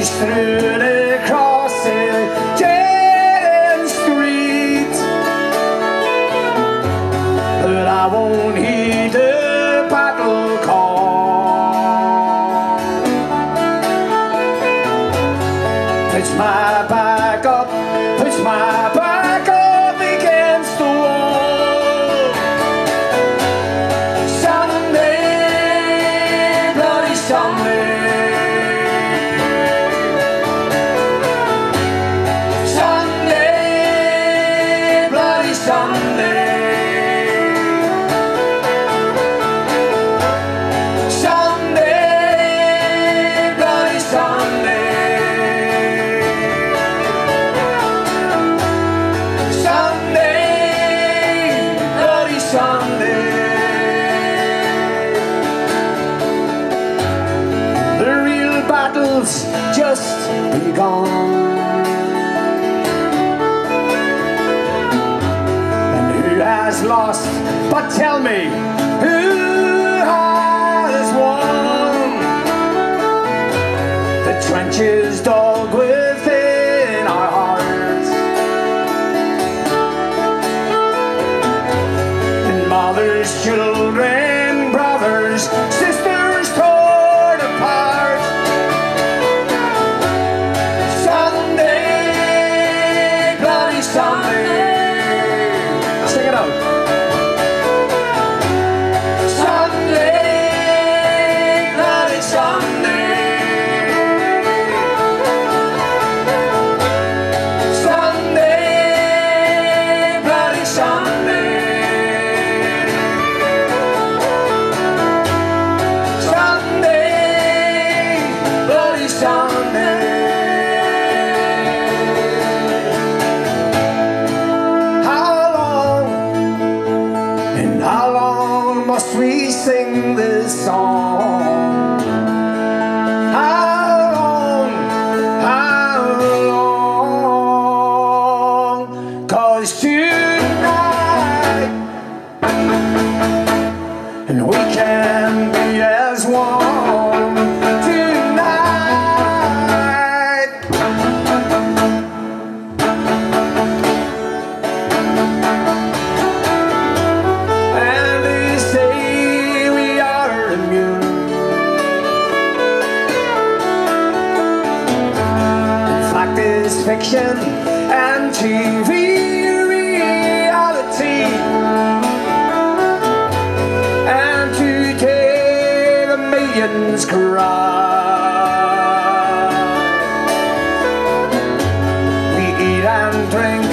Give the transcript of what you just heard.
push through the crosses, dead-end street. But I won't heed the battle call. Push my back up, push my back up against the wall. Someday, bloody someday. Someday, bloody someday. Someday, bloody someday. Someday, the real battle's just begun. And who has lost? But tell me, who has won? The trenches dug within our hearts. Mothers, children, brothers, sisters torn apart. Someday, bloody someday. Sing it out. Someday, bloody someday. Someday, bloody someday. How long must we sing this song? How long? 'Cause tonight, and we can be as one tonight. And they say we are immune. In fact, it's fiction and TV reality. And today the millions cry. We eat and drink